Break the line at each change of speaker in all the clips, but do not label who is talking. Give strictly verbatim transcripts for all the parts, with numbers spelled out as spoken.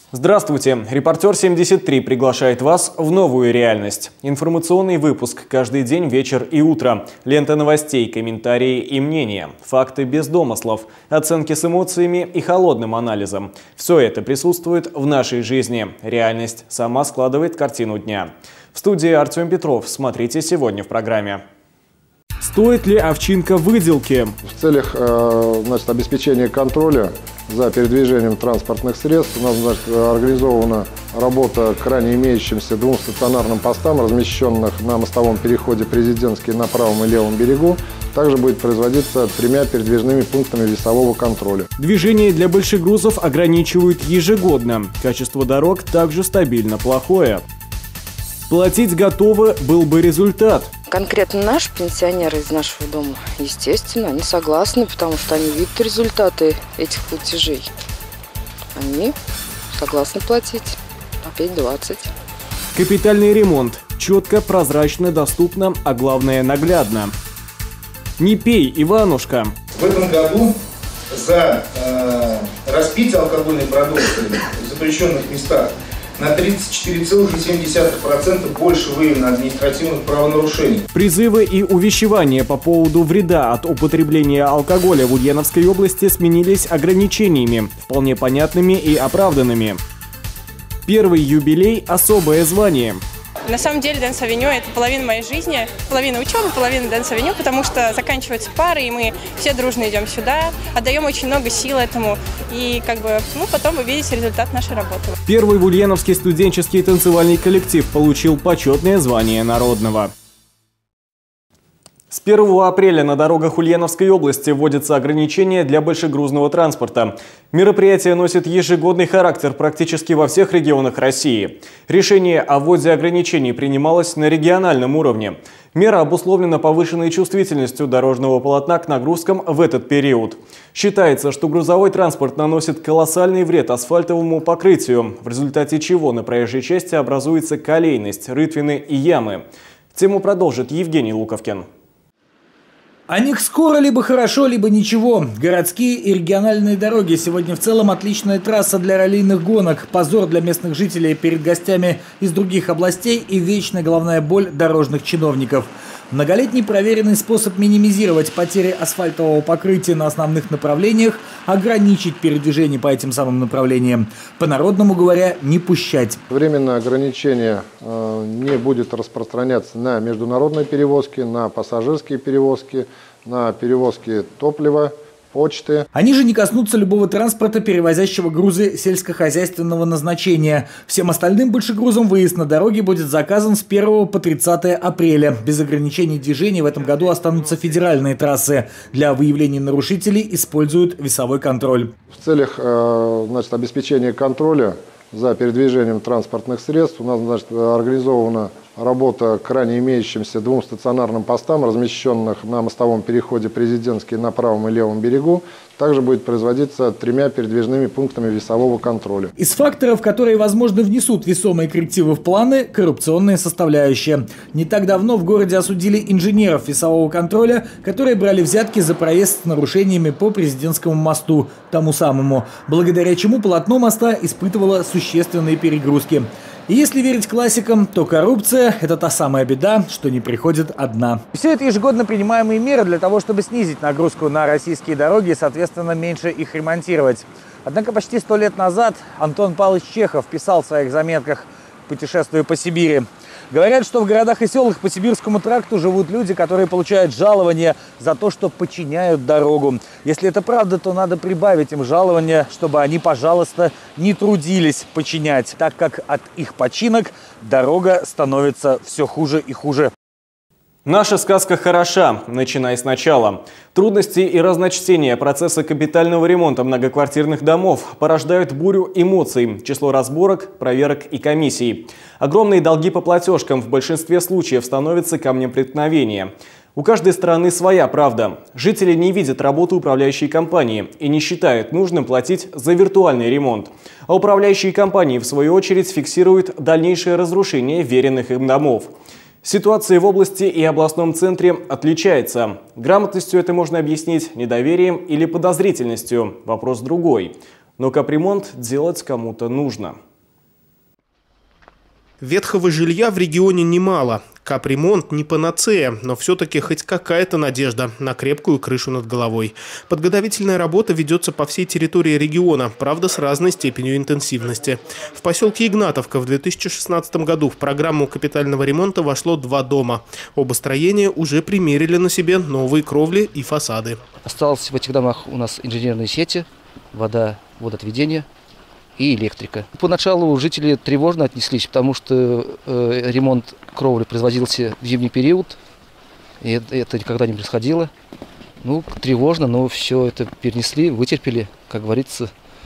Здравствуйте! Репортер семьдесят три приглашает вас в новую реальность. Информационный выпуск каждый день, вечер и утро. Лента новостей, комментарии и мнения. Факты без домыслов. Оценки с эмоциями и холодным анализом. Все это присутствует в нашей жизни. Реальность сама складывает картину дня. В студии Артем Петров. Смотрите сегодня в программе. Стоит ли овчинка выделки?
В целях э, значит, обеспечения контроля за передвижением транспортных средств у нас значит, организована работа к ранее имеющимся двум стационарным постам, размещенных на мостовом переходе Президентский на правом и левом берегу. Также будет производиться тремя передвижными пунктами весового контроля.
Движение для больших грузов ограничивают ежегодно. Качество дорог также стабильно плохое. Платить готовы был бы результат.
Конкретно наши пенсионеры из нашего дома, естественно, они согласны, потому что они видят результаты этих платежей. Они согласны платить пять двадцать.
Капитальный ремонт. Четко, прозрачно, доступно, а главное наглядно. Не пей, Иванушка.
В этом году за э, распитие алкогольной продукции в запрещенных местах на тридцать четыре целых семь десятых процента больше выявлено административных правонарушений.
Призывы и увещевания по поводу вреда от употребления алкоголя в Ульяновской области сменились ограничениями, вполне понятными и оправданными. Первый юбилей – особое звание.
На самом деле Дэнс Авеню – это половина моей жизни, половина учебы, половина Дэнс Авеню, потому что заканчиваются пары, и мы все дружно идем сюда, отдаем очень много сил этому, и как бы, ну, потом вы видите результат нашей работы.
Первый в Ульяновский студенческий танцевальный коллектив получил почетное звание народного. С первого апреля на дорогах Ульяновской области вводятся ограничения для большегрузного транспорта. Мероприятие носит ежегодный характер практически во всех регионах России. Решение о вводе ограничений принималось на региональном уровне. Мера обусловлена повышенной чувствительностью дорожного полотна к нагрузкам в этот период. Считается, что грузовой транспорт наносит колоссальный вред асфальтовому покрытию, в результате чего на проезжей части образуется колейность, рытвины и ямы. Тему продолжит Евгений Луковкин.
О них скоро либо хорошо, либо ничего. Городские и региональные дороги сегодня в целом отличная трасса для раллийных гонок, позор для местных жителей перед гостями из других областей и вечная головная боль дорожных чиновников. Многолетний проверенный способ минимизировать потери асфальтового покрытия на основных направлениях, ограничить передвижение по этим самым направлениям. По-народному говоря, не пущать.
Временное ограничение э, не будет распространяться на международные перевозки, на пассажирские перевозки, на перевозки топлива, почты.
Они же не коснутся любого транспорта, перевозящего грузы сельскохозяйственного назначения. Всем остальным большегрузам выезд на дороге будет заказан с первого по тридцатое апреля. Без ограничений движения в этом году останутся федеральные трассы. Для выявления нарушителей используют весовой контроль.
В целях э, значит, обеспечения контроля за передвижением транспортных средств у нас значит, организована работа к ранее имеющимся двум стационарным постам, размещенных на мостовом переходе Президентский на правом и левом берегу. Также будет производиться тремя передвижными пунктами весового контроля.
Из факторов, которые, возможно, внесут весомые коррективы в планы, коррупционная составляющая. Не так давно в городе осудили инженеров весового контроля, которые брали взятки за проезд с нарушениями по Президентскому мосту, тому самому, благодаря чему полотно моста испытывало существенные перегрузки. И если верить классикам, то коррупция – это та самая беда, что не приходит одна. Все это ежегодно принимаемые меры для того, чтобы снизить нагрузку на российские дороги и, соответственно, меньше их ремонтировать. Однако почти сто лет назад Антон Павлович Чехов писал в своих заметках «Путешествуя по Сибири». Говорят, что в городах и селах по Сибирскому тракту живут люди, которые получают жалование за то, что подчиняют дорогу. Если это правда, то надо прибавить им жалование, чтобы они, пожалуйста, не трудились подчинять, так как от их починок дорога становится все хуже и хуже.
Наша сказка хороша, начиная сначала. Трудности и разночтения процесса капитального ремонта многоквартирных домов порождают бурю эмоций, число разборок, проверок и комиссий. Огромные долги по платежкам в большинстве случаев становятся камнем преткновения. У каждой стороны своя правда. Жители не видят работу управляющей компании и не считают нужным платить за виртуальный ремонт. А управляющие компании, в свою очередь, фиксируют дальнейшее разрушение веренных им домов. Ситуация в области и областном центре отличается. Грамотностью это можно объяснить недоверием или подозрительностью. Вопрос другой. Но капремонт делать кому-то нужно.
Ветхого жилья в регионе немало. Капремонт не панацея, но все-таки хоть какая-то надежда на крепкую крышу над головой. Подготовительная работа ведется по всей территории региона, правда, с разной степенью интенсивности. В поселке Игнатовка в две тысячи шестнадцатом году в программу капитального ремонта вошло два дома. Оба строения уже примерили на себе новые кровли и фасады.
Осталось в этих домах у нас инженерные сети, вода, водоотведение и электрика. Поначалу жители тревожно отнеслись, потому что э, ремонт кровли производился в зимний период, и это, это никогда не происходило. Ну, тревожно, но все это перенесли, вытерпели, как говорится,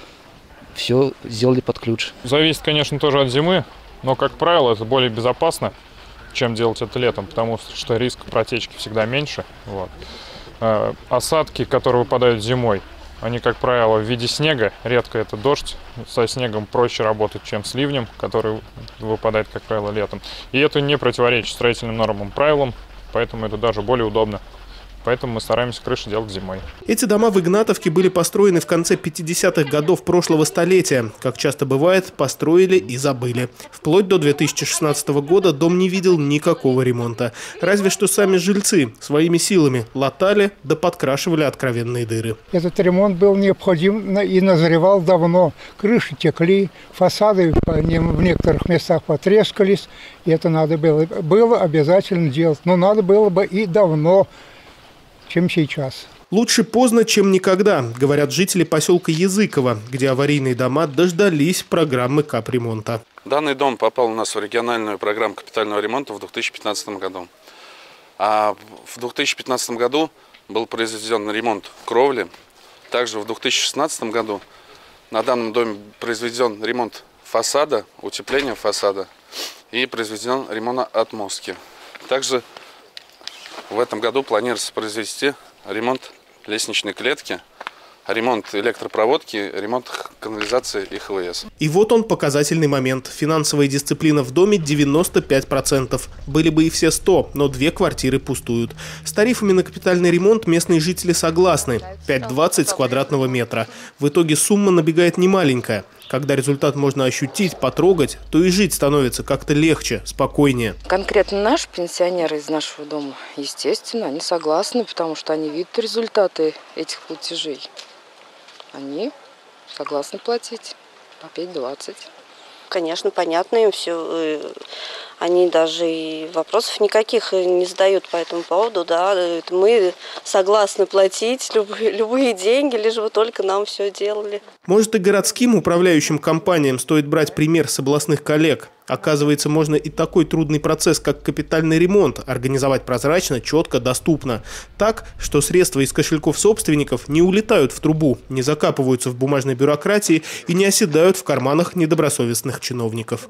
все сделали под ключ.
Зависит, конечно, тоже от зимы, но, как правило, это более безопасно, чем делать это летом, потому что риск протечки всегда меньше. Вот. Э, осадки, которые выпадают зимой, они, как правило, в виде снега, редко это дождь, со снегом проще работать, чем с ливнем, который выпадает, как правило, летом. И это не противоречит строительным нормам, правилам, поэтому это даже более удобно. Поэтому мы стараемся крыши делать зимой.
Эти дома в Игнатовке были построены в конце пятидесятых годов прошлого столетия. Как часто бывает, построили и забыли. Вплоть до две тысячи шестнадцатого года дом не видел никакого ремонта. Разве что сами жильцы своими силами латали да подкрашивали откровенные дыры.
Этот ремонт был необходим и назревал давно. Крыши текли, фасады в некоторых местах потрескались. И это надо было, было обязательно делать. Но надо было бы и давно, чем сейчас.
Лучше поздно, чем никогда, говорят жители поселка Языково, где аварийные дома дождались программы капремонта.
Данный дом попал у нас в региональную программу капитального ремонта в две тысячи пятнадцатом году. А в две тысячи пятнадцатом году был произведен ремонт кровли. Также в две тысячи шестнадцатом году на данном доме произведен ремонт фасада, утепление фасада и произведен ремонт отмостки. Также в этом году планируется произвести ремонт лестничной клетки, ремонт электропроводки, ремонт канализации и ХВС.
И вот он, показательный момент. Финансовая дисциплина в доме девяносто пять процентов. Были бы и все сто, но две квартиры пустуют. С тарифами на капитальный ремонт местные жители согласны. пять двадцать с квадратного метра. В итоге сумма набегает немаленькая. Когда результат можно ощутить, потрогать, то и жить становится как-то легче, спокойнее.
Конкретно наши пенсионеры из нашего дома, естественно, они согласны, потому что они видят результаты этих платежей. Они согласны платить по пять двадцать.
Конечно, понятно им все. Они даже и вопросов никаких не задают по этому поводу. Да. Мы согласны платить любые, любые деньги, лишь бы только нам все делали.
Может, и городским управляющим компаниям стоит брать пример с областных коллег. Оказывается, можно и такой трудный процесс, как капитальный ремонт, организовать прозрачно, четко, доступно. Так, что средства из кошельков собственников не улетают в трубу, не закапываются в бумажной бюрократии и не оседают в карманах недобросовестных чиновников.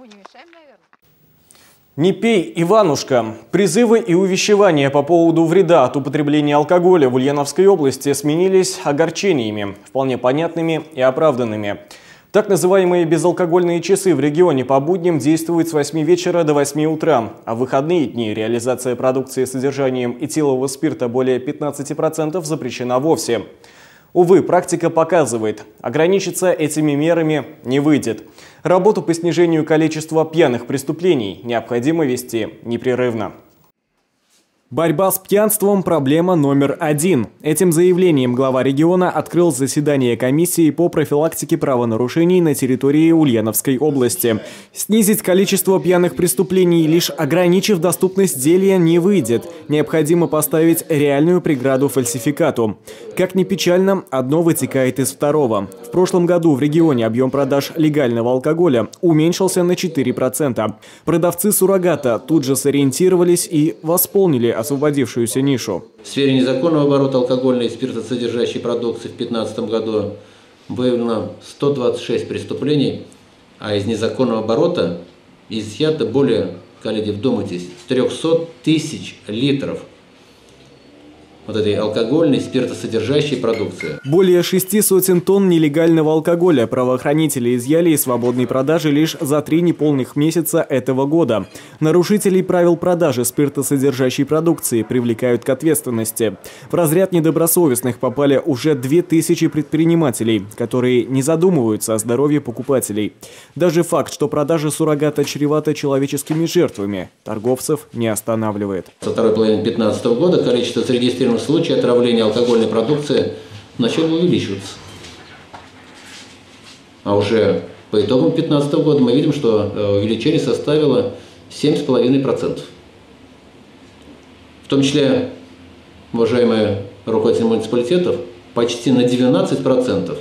Не пей, Иванушка. Призывы и увещевания по поводу вреда от употребления алкоголя в Ульяновской области сменились огорчениями, вполне понятными и оправданными. Так называемые безалкогольные часы в регионе по будням действуют с восьми вечера до восьми утра, а в выходные дни реализация продукции с содержанием этилового спирта более пятнадцати процентов запрещена вовсе. Увы, практика показывает, ограничиться этими мерами не выйдет. Работу по снижению количества пьяных преступлений необходимо вести непрерывно. Борьба с пьянством – проблема номер один. Этим заявлением глава региона открыл заседание комиссии по профилактике правонарушений на территории Ульяновской области. Снизить количество пьяных преступлений, лишь ограничив доступность зелья, не выйдет. Необходимо поставить реальную преграду фальсификату. Как ни печально, одно вытекает из второго. В прошлом году в регионе объем продаж легального алкоголя уменьшился на четыре процента. Продавцы суррогата тут же сориентировались и восполнили освободившуюся нишу.
В сфере незаконного оборота алкогольной и спиртосодержащей продукции в две тысячи пятнадцатом году выявлено сто двадцать шесть преступлений, а из незаконного оборота изъято более, коллеги, вдумайтесь, триста тысяч литров вот этой алкогольной, спиртосодержащей продукции.
Более шести сотен тонн нелегального алкоголя правоохранители изъяли из свободной продажи лишь за три неполных месяца этого года. Нарушителей правил продажи спиртосодержащей продукции привлекают к ответственности. В разряд недобросовестных попали уже две тысячи предпринимателей, которые не задумываются о здоровье покупателей. Даже факт, что продажа суррогата чревата человеческими жертвами, торговцев не останавливает.
Со второй половины две тысячи пятнадцатого года количество зарегистрированных случаев отравления алкогольной продукции начало увеличиваться. А уже по итогам две тысячи пятнадцатого года мы видим, что увеличение составило семь целых пять десятых процента. В том числе, уважаемые руководители муниципалитетов, почти на двенадцать процентов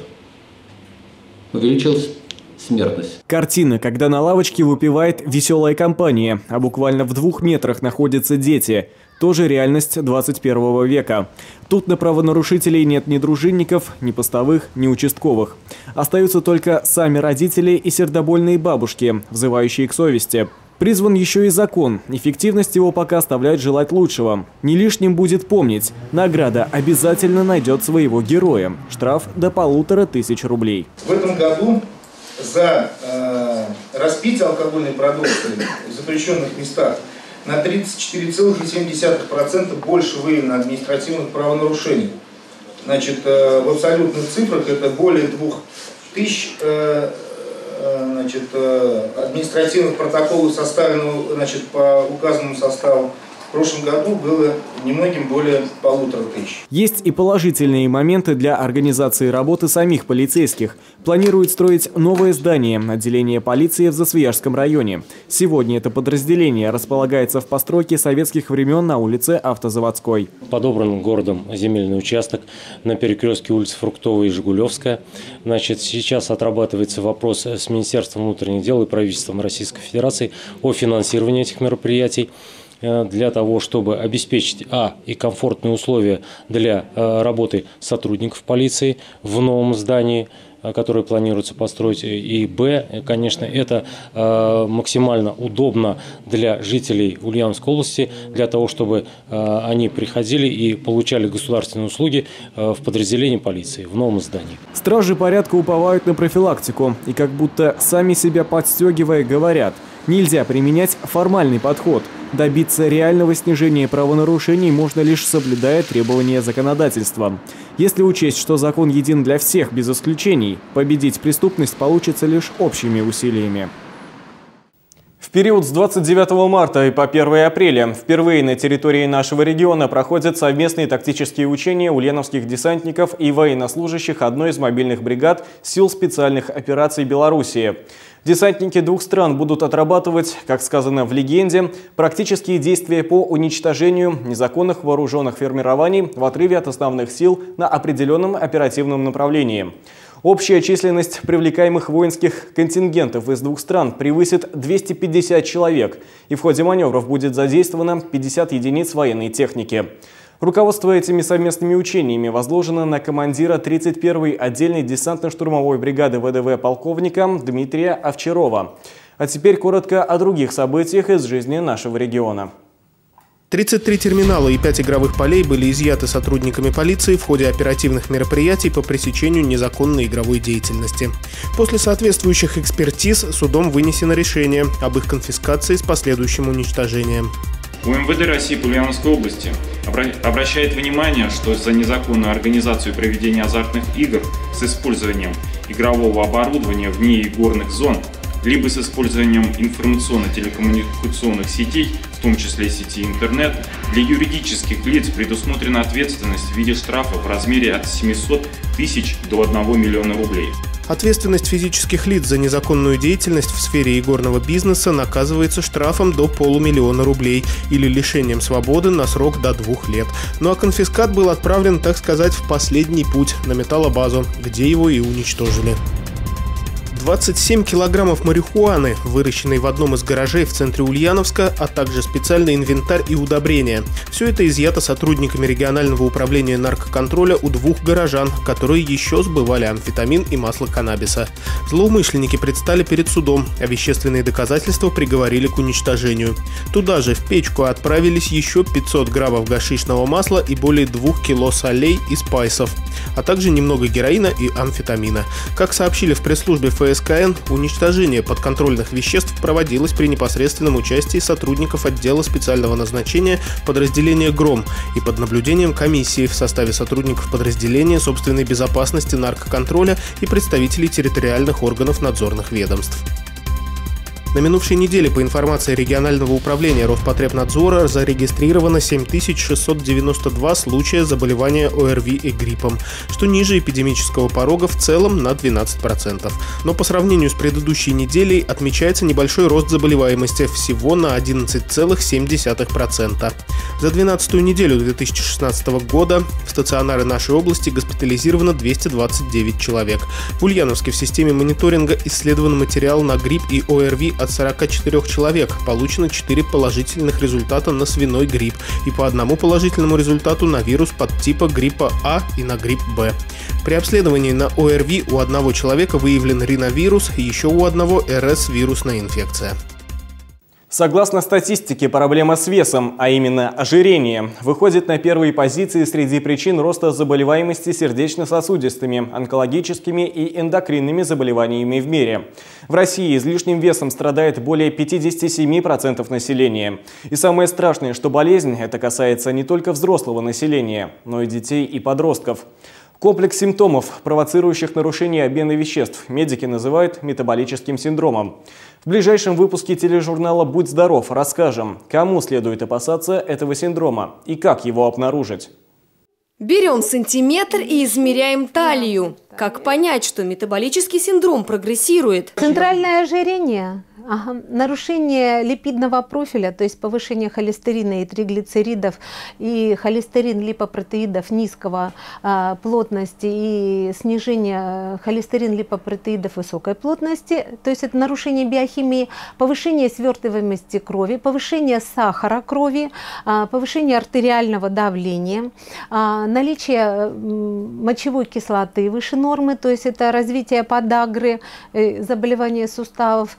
увеличилась смертность.
Картина, когда на лавочке выпивает веселая компания, а буквально в двух метрах находятся дети. Тоже реальность двадцать первого века. Тут на правонарушителей нет ни дружинников, ни постовых, ни участковых. Остаются только сами родители и сердобольные бабушки, взывающие к совести. Призван еще и закон. Эффективность его пока оставляет желать лучшего. Не лишним будет помнить, награда обязательно найдет своего героя. Штраф до полутора тысяч рублей.
В этом году за э, распитие алкогольной продукции в запрещенных местах на тридцать четыре целых семь десятых процента больше выявлено административных правонарушений. Значит, э, в абсолютных цифрах это более двух тысяч э, э, значит, э, административных протоколов составлено, значит, по указанному составу. В прошлом году было немногим более полутора тысяч.
Есть и положительные моменты для организации работы самих полицейских. Планируют строить новое здание отделения полиции в Засвияжском районе. Сегодня это подразделение располагается в постройке советских времен на улице Автозаводской.
Подобран городом земельный участок на перекрестке улиц Фруктовая и Жигулевская. Значит, сейчас отрабатывается вопрос с Министерством внутренних дел и правительством Российской Федерации о финансировании этих мероприятий, для того, чтобы обеспечить а. и комфортные условия для работы сотрудников полиции в новом здании, которое планируется построить, и б. конечно, это максимально удобно для жителей Ульяновской области, для того, чтобы они приходили и получали государственные услуги в подразделении полиции в новом здании.
Стражи порядка уповают на профилактику и как будто сами себя подстегивая говорят: нельзя применять формальный подход. Добиться реального снижения правонарушений можно лишь соблюдая требования законодательства. Если учесть, что закон един для всех без исключений, победить преступность получится лишь общими усилиями. В период с двадцать девятого марта и по первое апреля впервые на территории нашего региона проходят совместные тактические учения ульяновских десантников и военнослужащих одной из мобильных бригад сил специальных операций Белоруссии. Десантники двух стран будут отрабатывать, как сказано в легенде, практические действия по уничтожению незаконных вооруженных формирований в отрыве от основных сил на определенном оперативном направлении. Общая численность привлекаемых воинских контингентов из двух стран превысит двести пятьдесят человек, и в ходе маневров будет задействовано пятьдесят единиц военной техники. Руководство этими совместными учениями возложено на командира тридцать первой отдельной десантно-штурмовой бригады ВДВ полковника Дмитрия Овчарова. А теперь коротко о других событиях из жизни нашего региона.
тридцать три терминала и пять игровых полей были изъяты сотрудниками полиции в ходе оперативных мероприятий по пресечению незаконной игровой деятельности. После соответствующих экспертиз судом вынесено решение об их конфискации с последующим уничтожением.
УМВД России по Ульяновской области обращает внимание, что за незаконную организацию проведения азартных игр с использованием игрового оборудования вне игорных зон, либо с использованием информационно-телекоммуникационных сетей, в том числе сети интернет, для юридических лиц предусмотрена ответственность в виде штрафа в размере от семисот тысяч до одного миллиона рублей.
Ответственность физических лиц за незаконную деятельность в сфере игорного бизнеса наказывается штрафом до полумиллиона рублей или лишением свободы на срок до двух лет. Ну а конфискат был отправлен, так сказать, в последний путь на металлобазу, где его и уничтожили. двадцать семь килограммов марихуаны, выращенной в одном из гаражей в центре Ульяновска, а также специальный инвентарь и удобрения. Все это изъято сотрудниками регионального управления наркоконтроля у двух горожан, которые еще сбывали амфетамин и масло каннабиса. Злоумышленники предстали перед судом, а вещественные доказательства приговорили к уничтожению. Туда же в печку отправились еще пятьсот граммов гашишного масла и более двух кило солей и спайсов, а также немного героина и амфетамина. Как сообщили в пресс-службе эф эс ка эн, уничтожение подконтрольных веществ проводилось при непосредственном участии сотрудников отдела специального назначения подразделения «Гром» и под наблюдением комиссии в составе сотрудников подразделения собственной безопасности наркоконтроля и представителей территориальных органов надзорных ведомств. На минувшей неделе, по информации регионального управления Роспотребнадзора, зарегистрировано семь тысяч шестьсот девяносто два случая заболевания о эр ви и гриппом, что ниже эпидемического порога в целом на двенадцать процентов. Но по сравнению с предыдущей неделей отмечается небольшой рост заболеваемости всего на одиннадцать целых семь десятых процента. За двенадцатую неделю две тысячи шестнадцатого года в стационары нашей области госпитализировано двести двадцать девять человек. В Ульяновске в системе мониторинга исследован материал на грипп и о эр ви от сорока четырёх человек. Получено четыре положительных результата на свиной грипп и по одному положительному результату на вирус подтипа гриппа А и на грипп Б. При обследовании на о эр ви у одного человека выявлен риновирус, еще у одного эр эс-вирусная инфекция.
Согласно статистике, проблема с весом, а именно ожирение, выходит на первые позиции среди причин роста заболеваемости сердечно-сосудистыми, онкологическими и эндокринными заболеваниями в мире. В России излишним весом страдает более пятидесяти семи процентов населения. И самое страшное, что болезнь эта касается не только взрослого населения, но и детей и подростков. Комплекс симптомов, провоцирующих нарушение обмена веществ, медики называют метаболическим синдромом. В ближайшем выпуске тележурнала «Будь здоров» расскажем, кому следует опасаться этого синдрома и как его обнаружить.
Берем сантиметр и измеряем талию. Как понять, что метаболический синдром прогрессирует?
Центральное ожирение, ага, нарушение липидного профиля, то есть повышение холестерина и триглицеридов, и холестерин липопротеидов низкого а, плотности и снижение холестерин липопротеидов высокой плотности, то есть это нарушение биохимии, повышение свертываемости крови, повышение сахара крови, а, повышение артериального давления, а, наличие мочевой кислоты выше нормы, то есть это развитие подагры, заболевания суставов,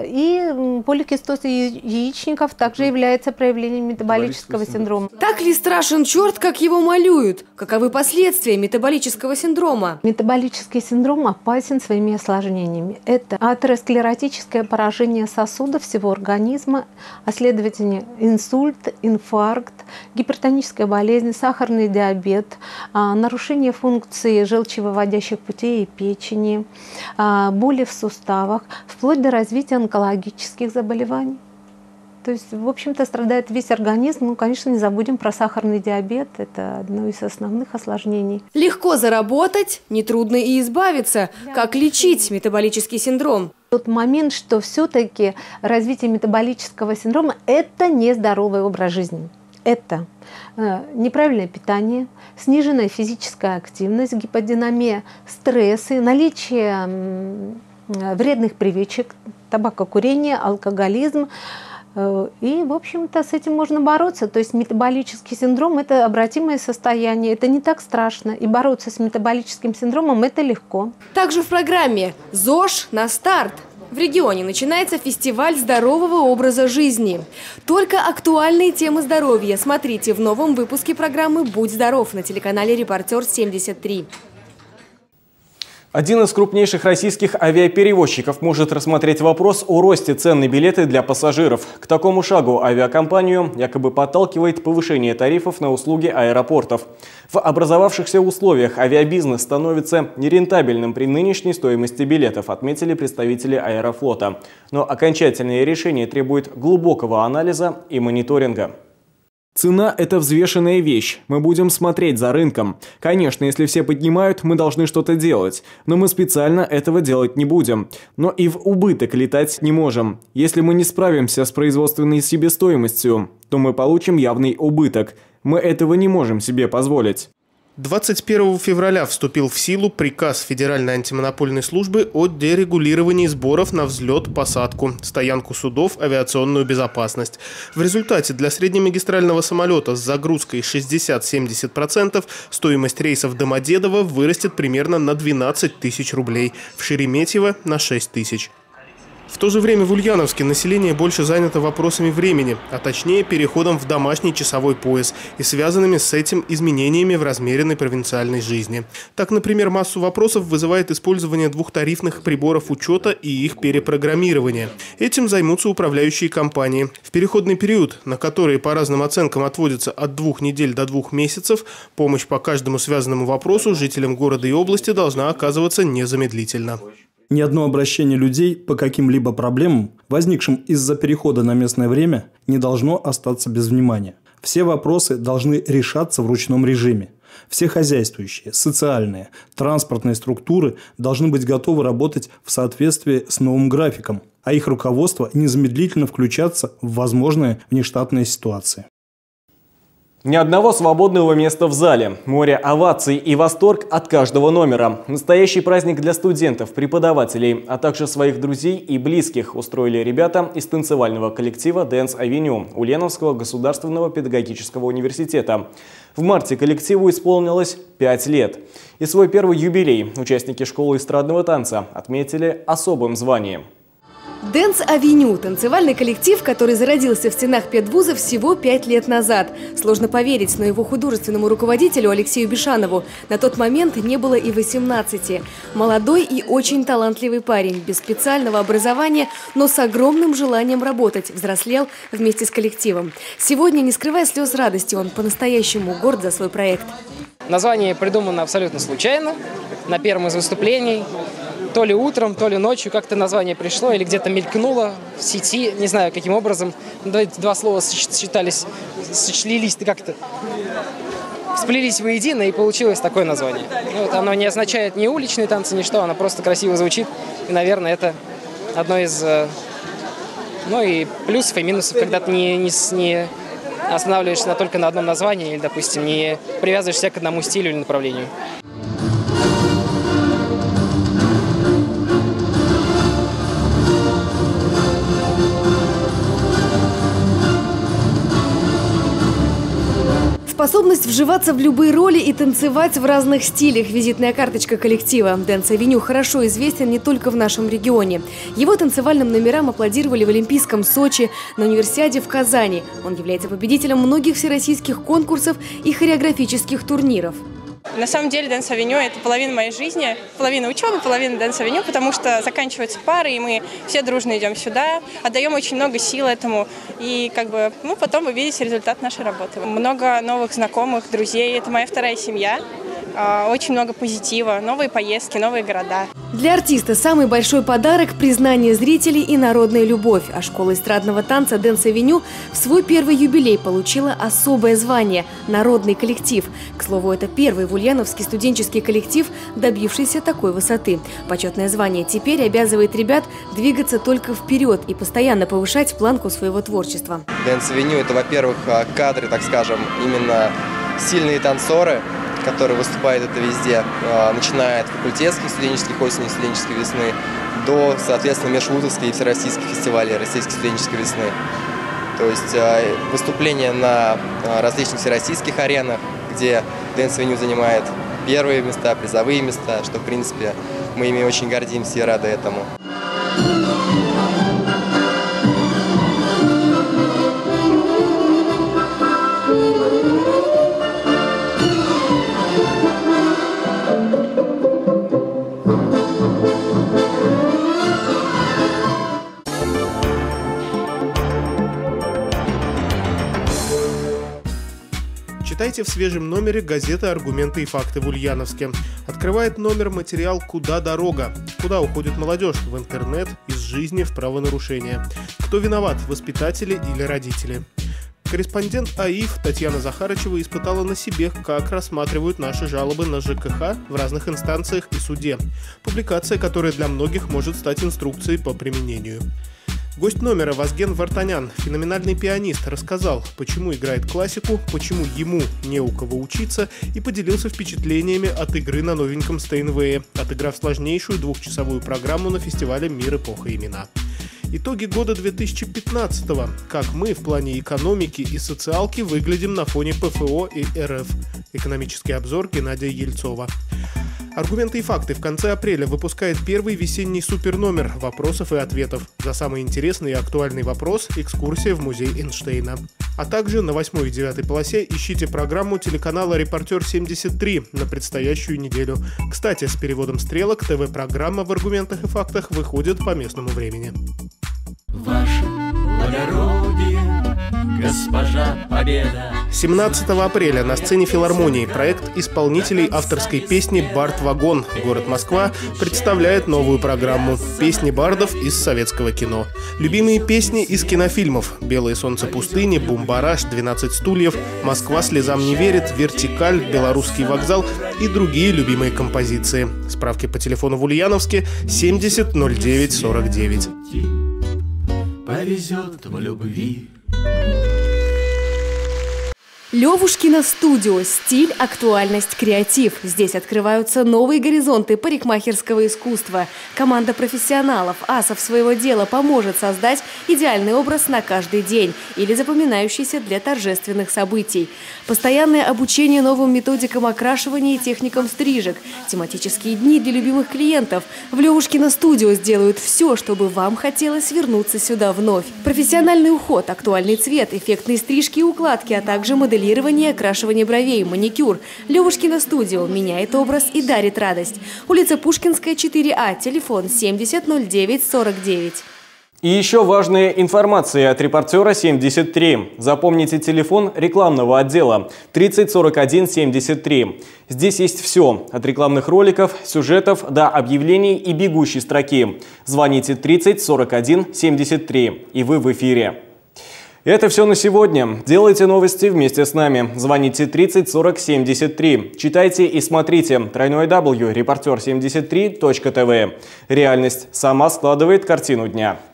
и поликистоз яичников также является проявлением метаболического синдрома.
Так ли страшен черт, как его малюют? Каковы последствия метаболического синдрома?
Метаболический синдром опасен своими осложнениями. Это атеросклеротическое поражение сосудов всего организма, а следовательно инсульт, инфаркт, гипертоническая болезнь, сахарный диабет, нарушение функции желчевыводящих путей и печени, боли в суставах, вплоть до развития онкологических заболеваний. То есть, в общем-то, страдает весь организм. Ну, конечно, не забудем про сахарный диабет. Это одно из основных осложнений.
Легко заработать, нетрудно и избавиться. Как лечить метаболический синдром?
Тот момент, что все-таки развитие метаболического синдрома – это нездоровый образ жизни. Это неправильное питание, сниженная физическая активность, гиподинамия, стрессы, наличие вредных привычек, табакокурение, алкоголизм. И, в общем-то, с этим можно бороться. То есть метаболический синдром – это обратимое состояние, это не так страшно. И бороться с метаболическим синдромом – это легко.
Также в программе «ЗОЖ на старт». В регионе начинается фестиваль здорового образа жизни. Только актуальные темы здоровья смотрите в новом выпуске программы «Будь здоров» на телеканале «Репортер семьдесят три».
Один из крупнейших российских авиаперевозчиков может рассмотреть вопрос о росте цен на билеты для пассажиров. К такому шагу авиакомпанию якобы подталкивает повышение тарифов на услуги аэропортов. В образовавшихся условиях авиабизнес становится нерентабельным при нынешней стоимости билетов, отметили представители Аэрофлота. Но окончательное решение требует глубокого анализа и мониторинга. Цена – это взвешенная вещь. Мы будем смотреть за рынком. Конечно, если все поднимают, мы должны что-то делать. Но мы специально этого делать не будем. Но и в убыток летать не можем. Если мы не справимся с производственной себестоимостью, то мы получим явный убыток. Мы этого не можем себе позволить.
двадцать первого февраля вступил в силу приказ Федеральной антимонопольной службы о дерегулировании сборов на взлет, посадку, стоянку судов, авиационную безопасность. В результате для среднемагистрального самолета с загрузкой шестьдесят-семьдесят процентов стоимость рейсов Домодедово вырастет примерно на двенадцать тысяч рублей, в Шереметьево – на шесть тысяч. В то же время в Ульяновске население больше занято вопросами времени, а точнее переходом в домашний часовой пояс и связанными с этим изменениями в размеренной провинциальной жизни. Так, например, массу вопросов вызывает использование двухтарифных приборов учета и их перепрограммирование. Этим займутся управляющие компании. В переходный период, на который по разным оценкам отводится от двух недель до двух месяцев, помощь по каждому связанному вопросу жителям города и области должна оказываться незамедлительно.
Ни одно обращение людей по каким-либо проблемам, возникшим из-за перехода на местное время, не должно остаться без внимания. Все вопросы должны решаться в ручном режиме. Все хозяйствующие, социальные, транспортные структуры должны быть готовы работать в соответствии с новым графиком, а их руководство незамедлительно включаться в возможные внештатные ситуации.
Ни одного свободного места в зале. Море оваций и восторг от каждого номера. Настоящий праздник для студентов, преподавателей, а также своих друзей и близких устроили ребята из танцевального коллектива Dance Avenue Ульяновского государственного педагогического университета. В марте коллективу исполнилось пять лет. И свой первый юбилей участники школы эстрадного танца отметили особым званием.
Dance Avenue – танцевальный коллектив, который зародился в стенах педвуза всего пять лет назад. Сложно поверить, но его художественному руководителю Алексею Бишанову на тот момент не было и восемнадцати. Молодой и очень талантливый парень, без специального образования, но с огромным желанием работать, взрослел вместе с коллективом. Сегодня, не скрывая слез радости, он по-настоящему горд за свой проект.
Название придумано абсолютно случайно, на первом из выступлений. То ли утром, то ли ночью как-то название пришло или где-то мелькнуло в сети, не знаю каким образом. Два слова сочетались, сочлились как-то, сплелись воедино и получилось такое название. Вот, оно не означает ни уличные танцы, ни что, оно просто красиво звучит. И, наверное, это одно из ну, и плюсов и минусов, когда ты не, не, не останавливаешься только на одном названии или, допустим, не привязываешься к одному стилю или направлению.
Способность вживаться в любые роли и танцевать в разных стилях – визитная карточка коллектива. Dance Avenue хорошо известен не только в нашем регионе. Его танцевальным номерам аплодировали в Олимпийском Сочи, на Универсиаде в Казани. Он является победителем многих всероссийских конкурсов и хореографических турниров.
На самом деле Dance Avenue – это половина моей жизни, половина учебы, половина Dance Avenue, потому что заканчиваются пары, и мы все дружно идем сюда, отдаем очень много сил этому, и как бы, ну, потом вы видите результат нашей работы. Много новых знакомых, друзей, это моя вторая семья. Очень много позитива, новые поездки, новые города.
Для артиста самый большой подарок – признание зрителей и народная любовь. А школа эстрадного танца Dance Avenue в свой первый юбилей получила особое звание – народный коллектив. К слову, это первый в Ульяновске студенческий коллектив, добившийся такой высоты. Почетное звание теперь обязывает ребят двигаться только вперед и постоянно повышать планку своего творчества.
Dance Avenue – это, во-первых, кадры, так скажем, именно сильные танцоры, которые выступают это везде, начиная от факультетских студенческих осени, студенческой весны, до, соответственно, межвузовских и всероссийских фестивалей российской студенческой весны. То есть выступления на различных всероссийских аренах, где Dance Avenue занимает первые места, призовые места, что, в принципе, мы ими очень гордимся и рады этому.
Читайте в свежем номере газеты «Аргументы и факты» в Ульяновске. Открывает номер материал «Куда дорога?». Куда уходит молодежь? В интернет, из жизни в правонарушения. Кто виноват? Воспитатели или родители? Корреспондент АИФ Татьяна Захарычева испытала на себе, как рассматривают наши жалобы на ЖКХ в разных инстанциях и суде. Публикация, которая для многих может стать инструкцией по применению. Гость номера Вазген Вартанян, феноменальный пианист, рассказал, почему играет классику, почему ему не у кого учиться, и поделился впечатлениями от игры на новеньком Стейнвее, отыграв сложнейшую двухчасовую программу на фестивале «Мир, эпоха, имена». Итоги года две тысячи пятнадцатого. Как мы в плане экономики и социалки выглядим на фоне ПФО и РФ. Экономический обзор Геннадия Ельцова. Аргументы и факты в конце апреля выпускает первый весенний суперномер вопросов и ответов. За самый интересный и актуальный вопрос – экскурсия в музей Эйнштейна. А также на восьмой и девятой полосе ищите программу телеканала «Репортер семьдесят три» на предстоящую неделю. Кстати, с переводом стрелок ТВ-программа в аргументах и фактах выходит по местному времени.
Ваше благородие, госпожа Победа.
семнадцатого апреля на сцене филармонии проект исполнителей авторской песни «Бард-вагон», город Москва, представляет новую программу «Песни бардов из советского кино». Любимые песни из кинофильмов «Белое солнце пустыни», «Бумбараш», «двенадцать стульев», «Москва слезам не верит», «Вертикаль», «Белорусский вокзал» и другие любимые композиции. Справки по телефону в Ульяновске семьдесят ноль девять сорок девять.
Повезет в любви.
Левушкино студио. Стиль, актуальность, креатив. Здесь открываются новые горизонты парикмахерского искусства. Команда профессионалов, асов своего дела поможет создать идеальный образ на каждый день или запоминающийся для торжественных событий. Постоянное обучение новым методикам окрашивания и техникам стрижек. Тематические дни для любимых клиентов. В Левушкино студио сделают все, чтобы вам хотелось вернуться сюда вновь. Профессиональный уход, актуальный цвет, эффектные стрижки и укладки, а также моделирование. Моделирование, окрашивание бровей, маникюр. Левушкино студио меняет образ и дарит радость. Улица Пушкинская, четыре А, телефон семьдесят ноль девять сорок девять.
И еще важная информация от репортера семьдесят три. Запомните телефон рекламного отдела тридцать сорок один семьдесят три. Здесь есть все, от рекламных роликов, сюжетов до объявлений и бегущей строки. Звоните тридцать сорок один семьдесят три, и вы в эфире. Это все на сегодня. Делайте новости вместе с нами. Звоните тридцать сорок семьдесят три. Читайте и смотрите. Тройной дабл ю репортер семьдесят три точка тэ вэ. Реальность сама складывает картину дня.